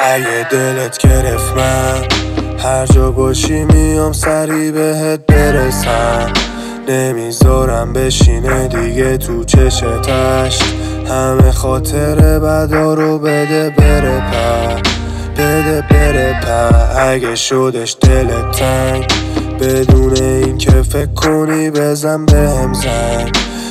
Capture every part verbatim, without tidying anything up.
اگه دلت گرفت من هر جا باشی میام سری بهت برسم. نمیذارم بشینه دیگه تو چشتش، همه خاطر بدا رو بده بره پر، بده بره پر. اگه شدش دلت تنگ بدون این که فکر کنی بزن بهم زنگ.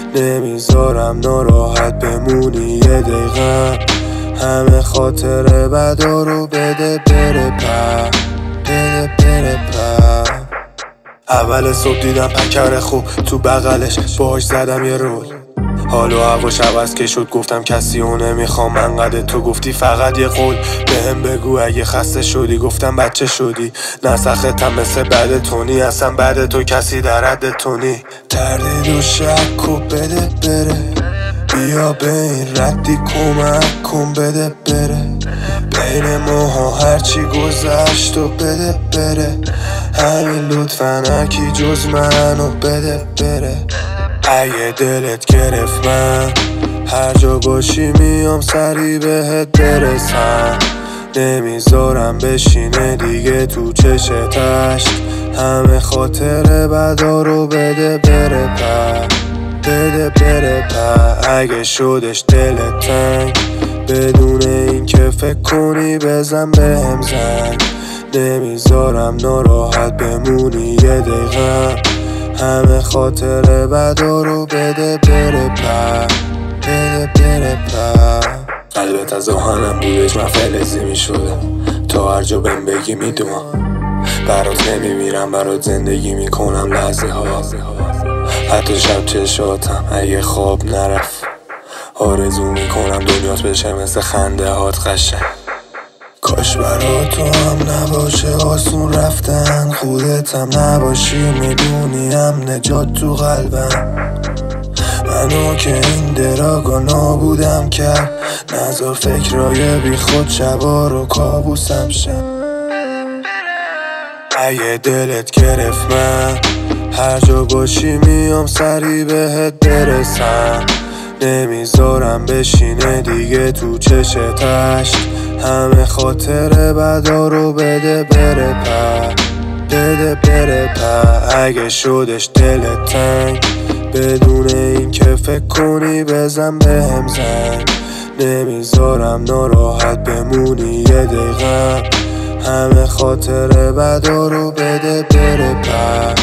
نمیذارم ناراحت بمونی یه دقیقه، همه خاطر بدا رو بده بره پر، بده بره پر. اول صبح دیدم پکر خوب تو بغلش، باهاش زدم یه رول. حال و هواش عوض که شد، گفتم کسی اون نمیخوام من قده. تو گفتی فقط یه قول بهم بگو اگه خسته شدی، گفتم بچه شدی نسختم مثل بد تونی، اصلا بعد تو کسی در حد تونی. تردید و شک و بده بره، بیا به این ردی کمک کن بده بره. بین ماها هرچی گذشت و بده بره، همین لطفا هرکی جز منو بده بره. اگه دلت گرفت من هر جا باشی میام سری بهت برسم. نمیذارم بشینه دیگه تو چشتش، همه خاطر بدا رو بده بره پر، بده بره پر. اگه شدش دلت تنگ بدون این که فکر کنی بزن بهم زنگ. نمیذارم ناراحت بمونی یه دقیقه، همه خاطر بدا رو بده بره پر، بده بره پر. قلبت از آهنم بودش من فلزی می شدم، تا هر جا بهم بگی میدونم برات نمیمیرم، برات زندگی میکنم لحظه ها. حتی شب چشاتم اگه خواب نرفت آرزو میکنم دنیات بشه مثل خنده هات قشنگ. کاش برا تو هم نباشه آسون رفتن، خودتم نباشی میدونی هم نجات تو قلبم. منو که این دراگا نابودم کرد، نذار فکرای بی خود شبا رو کابوسم شد. اگه دلت گرفت من هر جا باشی میام سری بهت برسم. نمیذارم بشینه دیگه تو چشتش، همه خاطر بدا رو بده بره پر، بده بره پر. اگه شدش دلت تنگ بدون این که فکر کنی بزن بهم زنگ. نمیذارم ناراحت بمونی یه دقیقه، همه خاطر بدا رو بده بره پر.